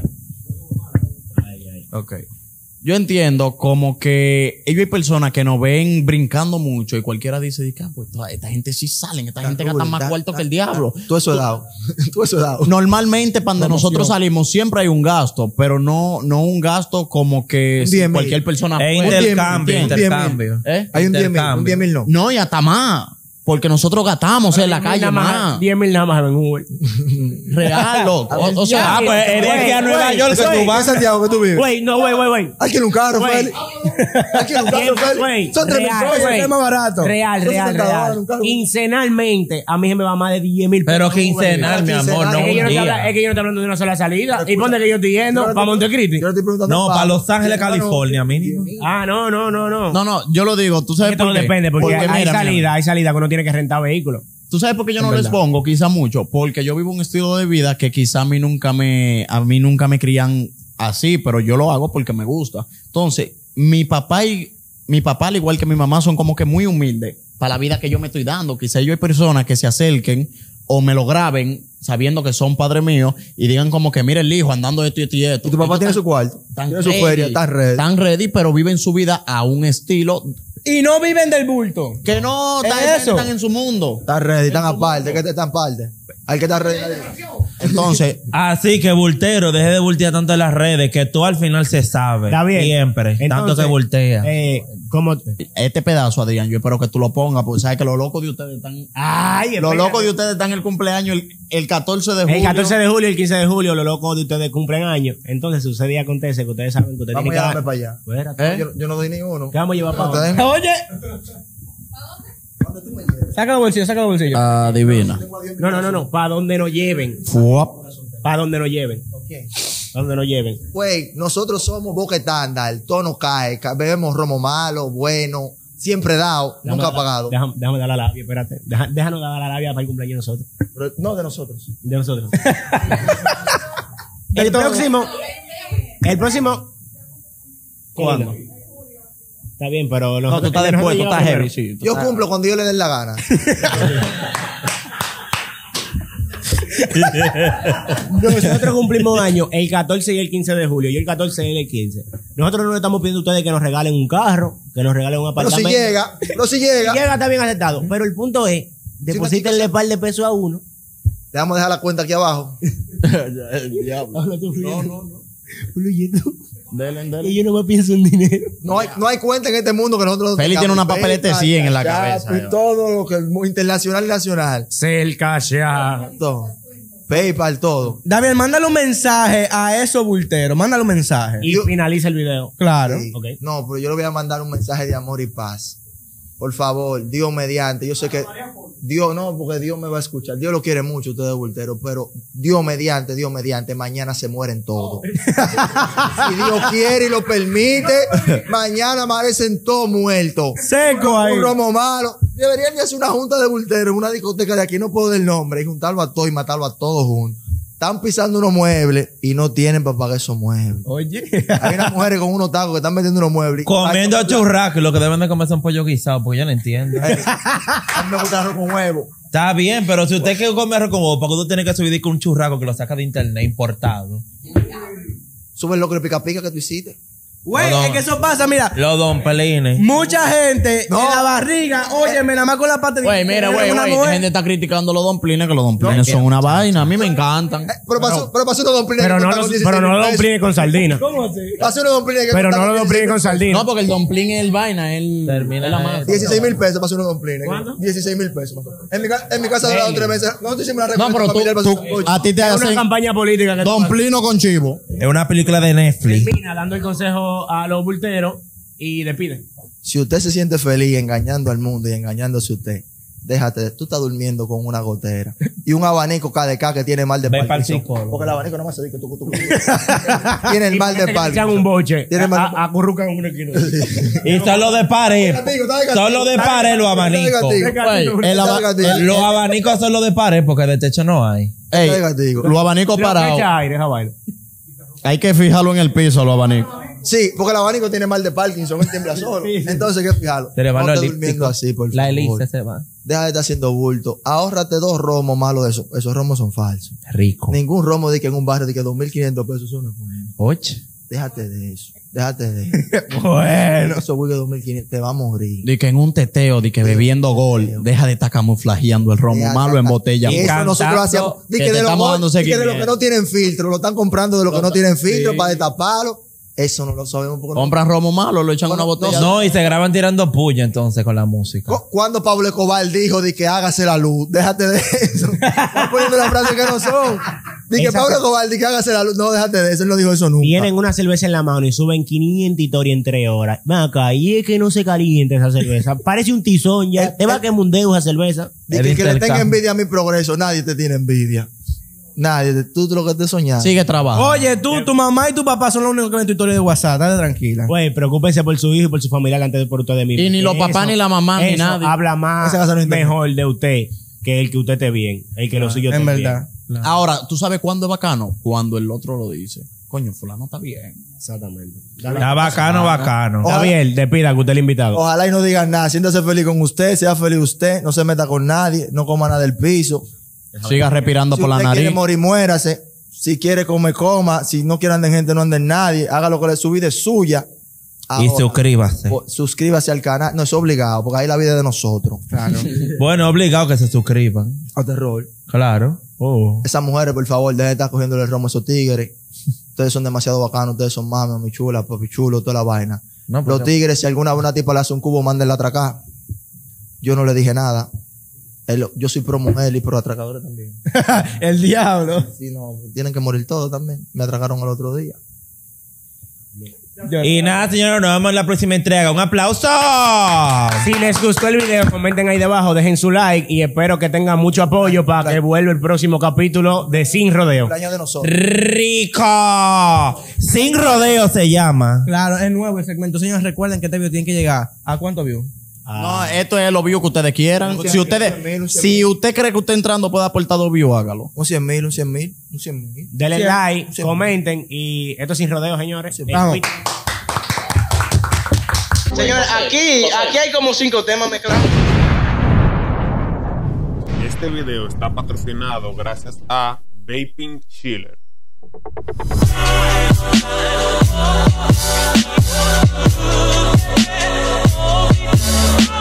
Ok. Yo entiendo como que ellos hay personas que nos ven brincando mucho y cualquiera dice, "Dica, pues toda esta gente sí salen, esta gente gasta más cuarto que el diablo. Tú eso he dado. Tú eso he dado. Normalmente cuando nosotros salimos siempre hay un gasto, pero no, no un gasto como que Un si diez mil. cualquier persona Es puede. intercambio, un diez mil. intercambio. ¿Eh? Hay un diez mil, un Intercambio. diez mil no. No, y hasta más. Porque nosotros gastamos en la calle más. diez mil nada más en Uber. Real, loco. O, o sea, Ah, pues es de aquí a Nueva güey, York Ese que es tú tu- vas. ¿en Santiago que tú vives? Güey, no, güey, güey, güey. Alquila un carro, Güey. Félix. Alquila un carro, Güey, Félix. Son tres mil real, pesos. güey. Es más barato. Real, Son real, setenta dólares real. un carro. Quincenalmente, a mí se me va más de diez mil Pero pesos. quincenal, mi amor, no Es que, un yo no te habla- día. es que yo no estoy hablando de una sola salida. ¿Y dónde que yo estoy yendo? Yo no ¿Para te- Montecristi? Yo le estoy preguntando No, pa- para Los Ángeles, California, mínimo. Ah, no, no, no, no. no, no, yo lo digo, tú sabes Esto no por qué. depende, porque, hay mira, salida, mira, hay salida que uno tiene que rentar vehículos. ¿tú sabes por qué yo En no les verdad. pongo quizá mucho? Porque yo vivo un estilo de vida que quizá a mí nunca me, a mí nunca me crían así, pero yo lo hago porque me gusta. Entonces, mi papá y, mi papá, al igual que mi mamá, son como que muy humildes para la vida que yo me estoy dando. Quizá yo hay personas que se acerquen o me lo graben sabiendo que son padres míos y digan como que, mira el hijo andando esto y esto y esto. Y tu papá Ellos tiene están- su cuarto. están Tiene su ready, feria, está ready. Están ready, pero viven su vida a un estilo Y no viven del bulto. que no ¿Es están, eso? están en su mundo. Está ready, están aparte. ¿Qué te están aparte? Al que está ready. Entonces, Así que bultero, deje de bultear tanto en las redes, que tú al final se sabe. Está bien. Siempre. tanto Entonces, que bultea. Eh, como. este pedazo, Adrián, yo espero que tú lo pongas, porque sabes que los locos de ustedes están... Ay, Los espérate. locos de ustedes están en el cumpleaños el, el catorce de julio. El catorce de julio y el quince de julio, los locos de ustedes cumplen años. Entonces sucede y acontece que ustedes saben que ustedes Vamos a tienen que llevarme dar. para allá. Espérate. ¿Eh? Yo, yo no doy ni uno. ¿Qué vamos a llevar para Ustedes- abajo? Oye. Saca los bolsillos, saca los bolsillos. Adivina. No, no, no, no. Para donde nos lleven. Fuap. Para donde nos lleven. Ok. Donde nos lleven. Güey, nosotros somos boca estándar, el tono cae, ca- bebemos romo malo, bueno, siempre dado, Déjame nunca dar- pagado. Déjame, déjame dar la labia, espérate. Deja- déjanos dar la labia para el cumpleaños de nosotros. Pero no de nosotros. De nosotros. el próximo. El próximo. ¿Cuándo? Está bien, pero No, tú estás después, tú estás heavy, sí. tú Yo estás- cumplo cuando yo le dé la gana. Nosotros cumplimos año el catorce y el quince de julio. Y el catorce y el quince. Nosotros no le estamos pidiendo a ustedes que nos regalen un carro, que nos regalen un Pero si apartamento. llega, pero si Si llega, llega, está bien aceptado. Pero el punto es, deposítenle par de pesos a uno. le vamos a dejar la cuenta aquí abajo. El diablo. Habla tú, no, no, no. Fluyendo. Dele, dele. Y yo no me pienso en dinero. No hay, no hay cuenta en este mundo que nosotros Feli tiene una papeleta de cien en la ya, cabeza, pues, ya. todo lo que es internacional y nacional. Cerca ya. Todo. PayPal, todo. David, mándale un mensaje a esos bulteros. Mándale un mensaje. Y Yo- finaliza el video. Claro. Sí. Ok. No, pero yo le voy a mandar un mensaje de amor y paz. Por favor, Dios mediante. Yo sé que Dios no, porque Dios me va a escuchar. Dios lo quiere mucho, ustedes bulteros, pero Dios mediante, Dios mediante, mañana se mueren todos. Si Dios quiere y lo permite, mañana amanecen todos muertos. Seco ahí. Un romo malo. Deberían de hacer una junta de bulteros en una discoteca de aquí, no puedo dar el nombre, y juntarlo a todos y matarlo a todos juntos. Están pisando unos muebles y no tienen para pagar esos muebles. Oye. Hay unas mujeres con unos tacos que están vendiendo unos muebles. Comiendo Ay, churrasco y lo que deben de comer son pollo guisado, porque yo no entiendo. A mí me gusta el arroz con huevo. Está bien, pero si usted quiere comer arroz con huevo, ¿para qué tú tienes que subir con un churrasco que lo saca de internet importado? Sube el loco de pica pica que tú hiciste. Güey, No, no. es que eso pasa, mira. Los don pelines. Mucha gente No. en la barriga, óyeme, nada más con la pata de Güey, mira, güey, una güey. mujer. La gente está criticando los domplines, que los domplines son una vaina. A mí me encantan. Eh, pero pasó, pero pasó unos domplines. Pero que no costaron los, dieciséis pero no mil los pesos. domplines con sardina. ¿Cómo así? Pasó unos domplines que Pero no costaron los domplines con dieciséis sardina. No, porque el domplin es el vaina, el, Termina es la de- masa. dieciséis mil pesos pasó unos domplines. ¿Cuánto? dieciséis mil pesos. pasó. En mi, ca- en mi casa duraron tres meses. Nosotros hicimos una No, pero tú, familiar para tú- hacer un a ti te Es una hacen campaña política que domplino con chivo. Es una película de Netflix. termina dando el consejo a los bulteros y despide. Si usted se siente feliz engañando al mundo y engañándose usted, déjate de, tú estás durmiendo con una gotera y un abanico K D K que tiene mal de Ve pa'l Parkinson. psicólogo. Porque el abanico no más se dice que tú, tú, tú, tú. Tiene el mal de Echan un Parkinson. boche. Tiene mal de a, a currucan en una esquina. Y son los de pared. Gatico, está de gatico. Son los de pared los abanicos. Güey, el aba- Gatico. el- Los abanicos son los de pared porque de techo no hay. ey, Está de gatico. los abanicos parados. Echa aire, esa vaina. Hay que fijarlo en el piso, los abanicos. Sí, porque el abanico tiene mal de Parkinson, él tiembla solo. Entonces, ¿qué fijarlo? Se le van no los estés durmiendo elípticos. así, por La favor. hélice se va. Deja de estar haciendo bulto. Ahórrate dos romos malos de esos. Esos romos son falsos. Rico. Ningún romo de que en un barrio de que dos mil quinientos pesos son buenos. Oye. Déjate de eso. Déjate de eso. Bueno. Eso güey de dos mil quinientos te va a morir. Di que en un teteo, di que bebiendo gol, deja de estar camuflajeando el romo Deja- malo en botella. Y eso Cantando nosotros hacíamos. Di que que, te de los, estamos gol- dando di que de los seguimiento. que no tienen filtro, lo están comprando de los que no tienen filtro para destaparlo. Eso no lo sabemos. Porque no- Compran romo malo, lo echan en una Bueno, botella. No, y se graban tirando puya entonces con la música. Cu- Cuando Pablo Escobar dijo de que hágase la luz, déjate de eso. Están poniendo las frases que no son. Di que Esa Pablo fue- Escobar, di que hágase la luz. No, déjate de eso. Él no dijo eso nunca. Tienen una cerveza en la mano y suben quinientas historias en tres horas. Ven acá, y es que no se calienta esa cerveza. Parece un tizón ya. Te va a que mundeo esa cerveza. Di El que, que le tenga intercambio. envidia a mi progreso. Nadie te tiene envidia. Nadie. Tú, tú lo que te soñas. Sigue trabajando. Oye, tú, tu mamá y tu papá son los únicos que ven tu historia de WhatsApp. Dale tranquila. Güey, preocúpense por su hijo y por su familia antes de por ustedes mismos. Y ni los Eso- papás, ni la mamá, ni eso nadie. habla más Esa casa no internet. mejor de usted que el que usted esté bien. El que lo suyo En esté verdad. Ahora, ¿tú sabes cuándo es bacano? Cuando el otro lo dice. Coño, fulano está bien. bien. Exactamente. Está bacano, bacano. Está bien, despida que usted es el invitado. Ojalá y no digan nada. Siéntase feliz con usted, sea feliz usted, no se meta con nadie, no coma nada del piso. Siga respirando Si por la usted quiere nariz. morir, muérase. Si quiere comer, coma. Si no quiere andar en gente, no ande en nadie. Haga lo que le su vida es suya. Y Ahora, suscríbase. po- suscríbase al canal. No es obligado, porque ahí la vida es de nosotros. Claro. Bueno, obligado que se suscriban. A terror. Claro. Oh. Esas mujeres, por favor, dejen de estar cogiéndole el romo a esos tigres. Ustedes son demasiado bacanos. Ustedes son mames, mi chula, papi chulo, toda la vaina. No, pues, Los tigres, si alguna buena tipa le hace un cubo, mándenla a atracar. Yo no le dije nada. Él- yo soy pro mujer y pro atracadores también. El diablo. Sí, no, tienen que morir todos también. Me atracaron el otro día. Y nada, señores, nos vemos en la próxima entrega. Un aplauso. Si les gustó el video, comenten ahí debajo, dejen su like y espero que tengan mucho apoyo para que vuelva el próximo capítulo de Sin Rodeo. El año de nosotros. Rico. Sin rodeo se llama. Claro, es nuevo el segmento. Señores, recuerden que este video tiene que llegar. ¿A cuántos views? No, esto es los views que ustedes quieran. Un cien Si mil, ustedes, un cien mil, un cien si mil. usted cree que usted entrando puede aportar dos views, hágalo. Un cien mil, un cien mil, un cien mil. Denle Sí. like, Sí. comenten y esto es Sin Rodeo, señores. Eh, Vamos. cuí- Señores, aquí, aquí hay como cinco temas mezclados. Este video está patrocinado gracias a Vaping Chiller. Oh,